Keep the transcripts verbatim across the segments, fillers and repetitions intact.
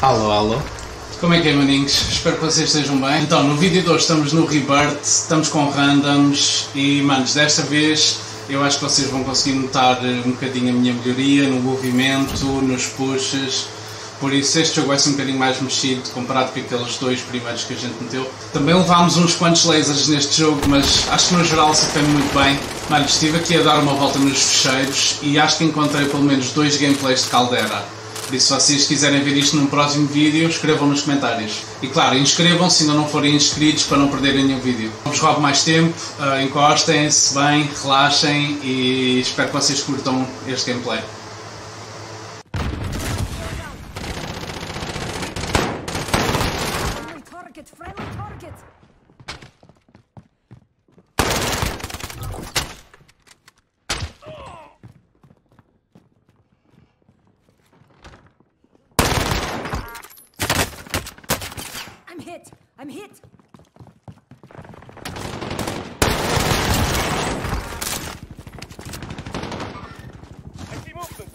Alô, alô. Como é que é, maninhos? Espero que vocês estejam bem. Então, no vídeo de hoje estamos no Rebirth, estamos com randoms e, manos, desta vez eu acho que vocês vão conseguir notar um bocadinho a minha melhoria no movimento, nos pushes. Por isso este jogo vai ser um bocadinho mais mexido comparado com aqueles dois primeiros que a gente meteu. Também levámos uns quantos lasers neste jogo, mas acho que no geral se foi muito bem. Mano, estive aqui a dar uma volta nos fecheiros e acho que encontrei pelo menos dois gameplays de caldeira. Por isso, se vocês quiserem ver isto num próximo vídeo, escrevam nos comentários. E claro, inscrevam-se se ainda não forem inscritos para não perderem nenhum vídeo. Não vos roubo mais tempo, uh, encostem-se bem, relaxem e espero que vocês curtam este gameplay. I'm hit! I'm hit! I see movement!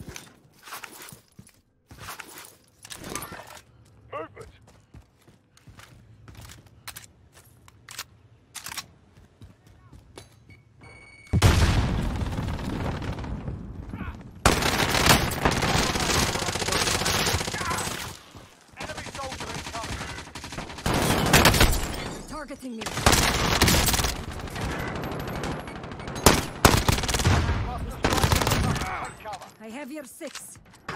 Movement! Enemy soldier incoming! Targeting me! I have your six.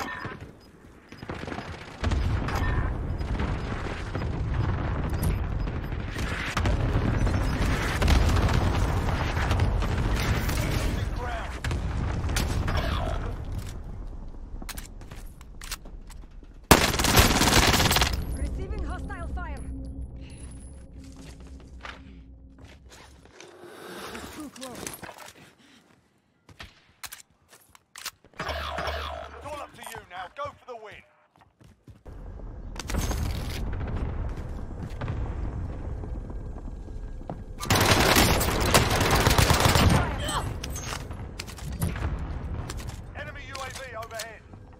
Receiving hostile fire. That's too close. It's all up to you now. Go for the win. Enemy U A V overhead.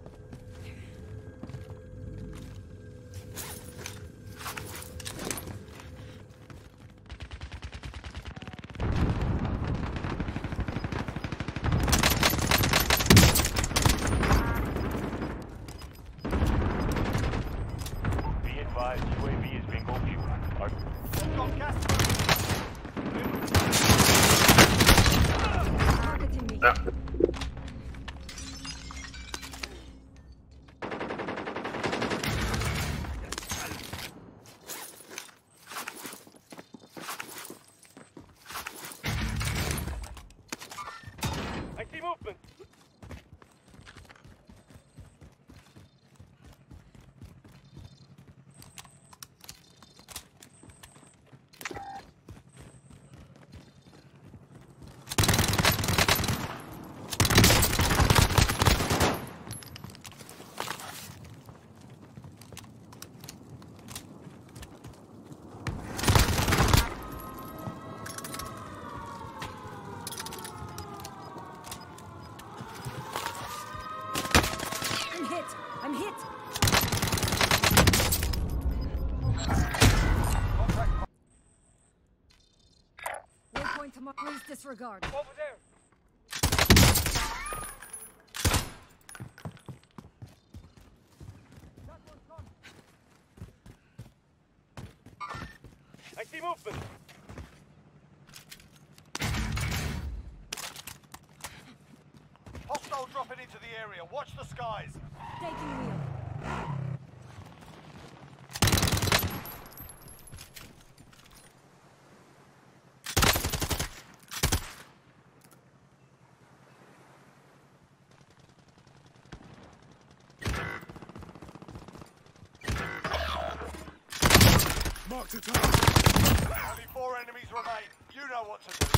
Be advised, U A V is being fuel. Got gas. Targeting me. I see movement. I'm hit! I'm hit! Waypoint to mark, please disregard. Over there. I see movement. Hostile dropping into the area. Watch the skies. Taking wheel. Only four enemies remain. You know what to do.